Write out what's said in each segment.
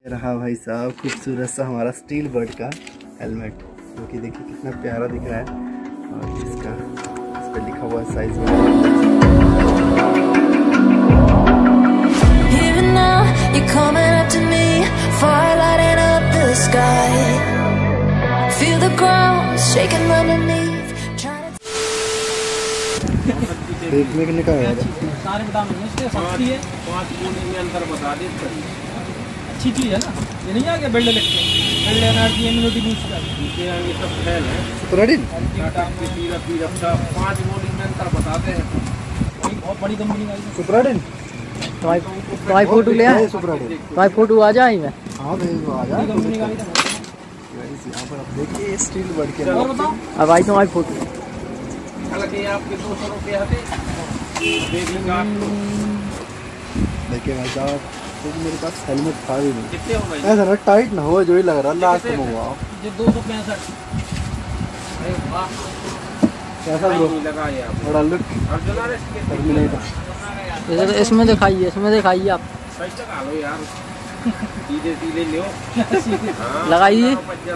रहा भाई साहब खूबसूरत सा हमारा स्टील बर्ड का हेलमेट, जो कि देखिए कितना प्यारा दिख रहा है। और इस पर लिखा हुआ साइज देखने के लिए क्या है? सारे बता देंगे, सस्ती है, 5 कोने में अंतर बता दे। अच्छी चीज़ है ना, ये नहीं आ गया build electric, build energy, immunity booster, ये सब फैल है। सुपराडिन टाटा के पीरा 5 कोने में अंतर बताते हैं। बहुत बड़ी कंपनी का सुपराडिन। तो आई फोटो ले आए, सुपराडिन तो आई फोटो आ जाए मैं। हाँ भाई वो आ जाए कंपनी का। यहाँ पर आप देखिए स्टील बर्ड के अब आई तो आई फोटो हालांकि आपके 200 रुपये आते देखिए भाई साहब, मेरे पास हेलमेट था भी नहीं। कितने हो गए? ऐसा ना टाइट ना हो जो ही लग रहा लास्ट में हुआ। ये 265। अरे वाह, कैसा ब्रो लगा ये आप बड़ा लुक टर्मिनेटर। इसमें दिखाइए, इसमें दिखाइए आप। सही लगा लो यार, सीधे लो। लगाइए,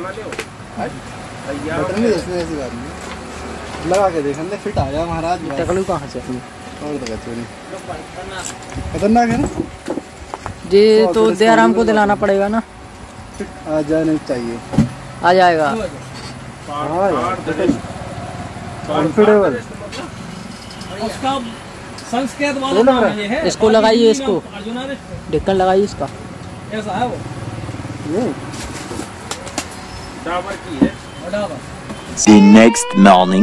बटन नहीं इसमें, ऐसी बात नहीं, लगा के देखने फिट आ जाए महाराज। टकलू कहाँ से? और तो खतरनाक है ना जी, तो दयाराम को दिलाना पड़ेगा ना। फिट आ जाने चाहिए, आ जाएगा। हाँ कंफर्टेबल। उसका संस्कृत वाला नाम ये है। इसको लगाइए, इसको ढक्कन लगाइए इसका। ऐसा है वो, ये डाबर की है, डाबर। The next morning.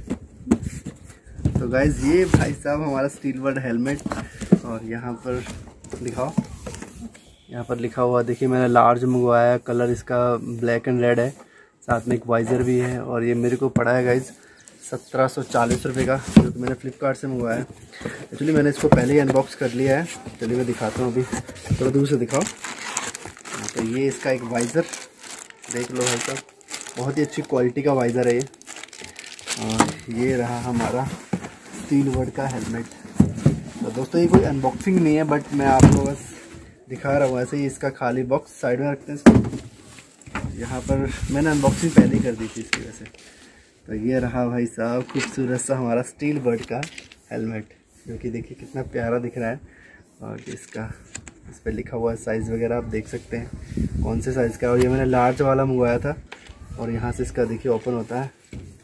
तो गाइज ये भाई साहब हमारा स्टील बर्ड हेलमेट, और यहाँ पर दिखाओ, यहाँ पर लिखा हुआ देखिए, मैंने लार्ज मंगवाया है, कलर इसका ब्लैक एंड रेड है, साथ में एक वाइज़र भी है। और ये मेरे को पड़ा है गाइज 1740 रुपये का, जो कि मैंने फ्लिपकार्ट से मंगवाया है। एक्चुअली मैंने इसको पहले ही अनबॉक्स कर लिया है। चलिए मैं दिखाता हूँ, अभी थोड़ा दूर से दिखाओ। तो ये इसका एक वाइज़र देख लो भाई साहब, बहुत ही अच्छी क्वालिटी का वाइज़र है ये। और ये रहा हमारा स्टील बर्ड का हेलमेट। तो दोस्तों ये कोई अनबॉक्सिंग नहीं है, बट मैं आपको बस दिखा रहा हूँ। ऐसे ही इसका खाली बॉक्स साइड में रखते हैं इसको। यहाँ पर मैंने अनबॉक्सिंग पहले ही कर दी थी इसकी वजह से। तो ये रहा भाई साहब खूबसूरत सा हमारा स्टील बर्ड का हेलमेट, जो कि देखिए कितना प्यारा दिख रहा है। और इसका इस पर लिखा हुआ साइज़ वगैरह आप देख सकते हैं कौन से साइज़ का है। और ये मैंने लार्ज वाला मंगवाया था। और यहाँ से इसका देखिए ओपन होता है,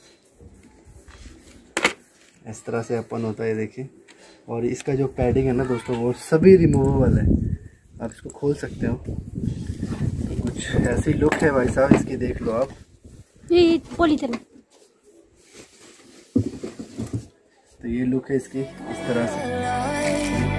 इस तरह से ओपन होता है, ये देखिए। और इसका जो पैडिंग है ना दोस्तों, वो सभी रिमूवेबल है, आप इसको खोल सकते हो। तो कुछ ऐसी लुक है भाई साहब इसकी, देख लो आप। ये पॉलीथिन, तो ये लुक है इसकी इस तरह से।